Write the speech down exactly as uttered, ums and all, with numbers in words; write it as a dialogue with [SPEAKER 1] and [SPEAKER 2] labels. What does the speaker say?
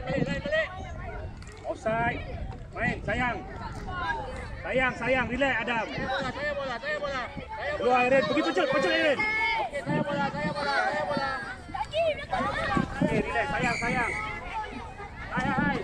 [SPEAKER 1] balik, lain balik.
[SPEAKER 2] Offside. Main, sayang. Sayang, sayang. Relax, Adam.
[SPEAKER 1] Saya bola, saya bola, saya bola. Saya bola.
[SPEAKER 2] Keluar, Eren. Pergi pecut, pecut, Eren.
[SPEAKER 1] Okey, saya bola, saya bola, saya bola.
[SPEAKER 2] Okay, relax. Sayang, sayang. Hai, hai, hai.